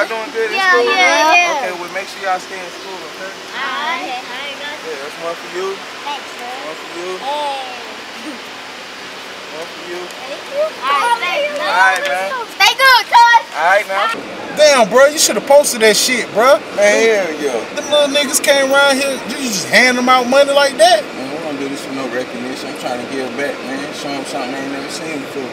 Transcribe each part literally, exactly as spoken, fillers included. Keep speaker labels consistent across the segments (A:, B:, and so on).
A: Y'all doing good in
B: yeah,
A: school?
B: Yeah, yeah.
A: Okay, well make sure y'all stay in school, okay?
B: Alright.
A: Yeah, that's one for you.
B: Thanks, bro.
A: One for you.
B: Hey.
A: One for you.
B: Thank you. Alright, thanks.
A: Alright, man.
B: Stay good, cuz.
A: Alright, now.
C: Damn, bro, you should have posted that shit, bro.
A: Man, hell yeah.
C: Them little niggas came around here, you just hand them out money like that?
A: Man, we don't do this for no recognition. I'm trying to give back, man. Show them something they ain't never seen before.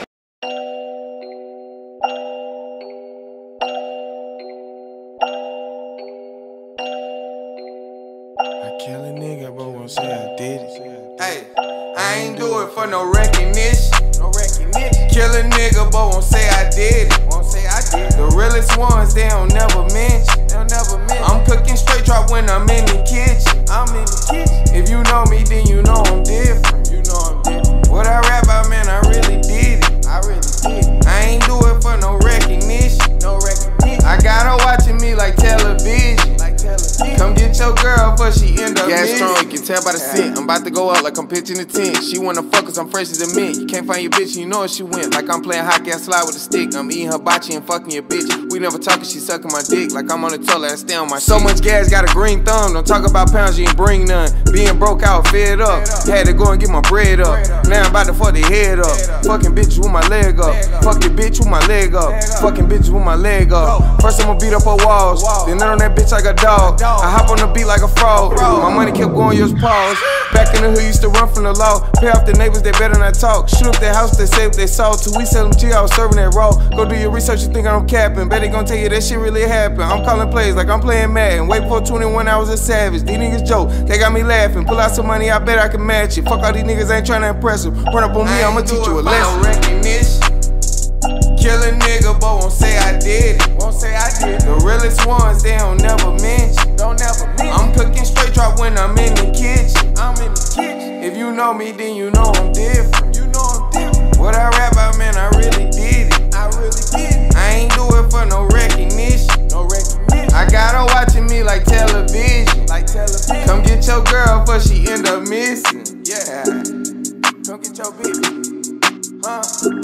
D: I kill a nigga, but won't say I did it. Hey, I ain't do it for no recognition. No recognition. Kill a nigga, but won't say I did it. Won't say I did it. The realest ones, they don't never mention. They'll never mention. I'm cooking straight drop when I'm in the kitchen. I'm in the kitchen. If you know me, then you know I'm different. You know I'm different. What I rap about, man, I really did it. I really did it. I ain't do it for no recognition. No recognition. I got her watching me like television. Like television. Come get your girl before she end up
E: Gas strong, you can tell by the scent. I'm about to go out like I'm pitching the tent. She wanna fuck cause I'm fresh as a mint. You can't find your bitch and you know where she went. Like I'm playing hockey, I slide with a stick. I'm eating her bocce and fucking your bitch. We never talking, she sucking my dick. Like I'm on the toilet, I stay on my shit. So much gas, got a green thumb. Don't talk about pounds, you ain't bring none. Being broke out, fed up. Had to go and get my bread up. Now I'm about to fuck the head up. Fucking bitches with my leg up. Fuck your bitch with my leg up. Fucking bitches with my leg up. First I'ma beat up her walls. Then nut on that bitch like a dog. I hop on the beat like a frog. My money kept going, yours pause. Back in the hood, used to run from the law. Pay off the neighbors, they better not talk. Shoot up their house, they say what they saw. Till we sell them G, I was serving that raw. Go do your research, you think I'm capping. Bet they gon' tell you that shit really happened. I'm calling plays like I'm playing Madden. Wait for twenty-one hours a savage. These niggas joke, they got me laughing. Pull out some money, I bet I can match it. Fuck all these niggas, ain't tryna impress them. Run up on me, I'ma teach you a lesson.
D: Recognition. Kill a nigga, but won't say I did it. Won't say I did it. The realest ones, they don't never mention. Don't never mention. I'm cooking straight drop when I'm in the kitchen. I'm in the kitchen. If you know me, then you know I'm different. You know I'm different. What I rap about, man, I really did it. I really did it. I ain't do it for no recognition. No recognition. I got her watching me like television. Like television. Come get your girl before she end up missing. Yeah. Come get your bitch. Huh?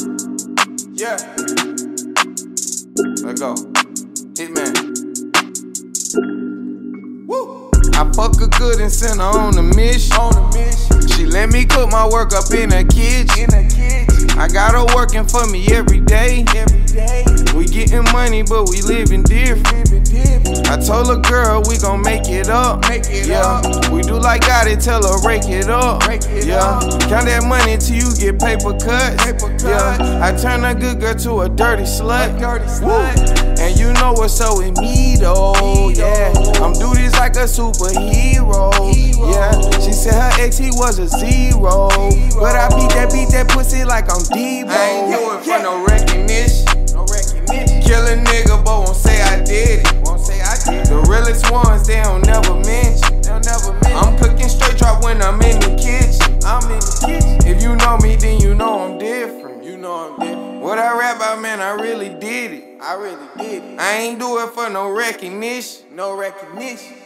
D: Yeah. Let's go. Hitman. Woo. I fuck her good and send her on a mission. On a mission. She let me cook my work up in the kitchen. In the kitchen. I got her working for me every day. Every day. We getting money, but we living different. Living different. I told her, girl, we gon' make it up. Make it yeah. Up. We do like God, it tell her rake it up. Rake it yeah. Up. Count that money till you get paper cuts. Paper cuts. Yeah. I turn a good girl to a dirty slut. A dirty slut. And you know what's up with me though. Yeah. I'm do this like a superhero. Hero. Yeah. She said her ex he was a zero. zero. But I beat that beat that pussy like I'm Debo. I ain't do it for no recognition. No recognition. Kill a nigga, but won't say I did it. Won't say I did it. The realest ones, they don't never mention. They'll never mention. I'm cooking straight drop when I'm in the kitchen. I'm in the kitchen. If you know me, then you know I'm different. You know I'm different. What I rap about, man, I really did it. I really did it. I ain't do it for no recognition. No recognition.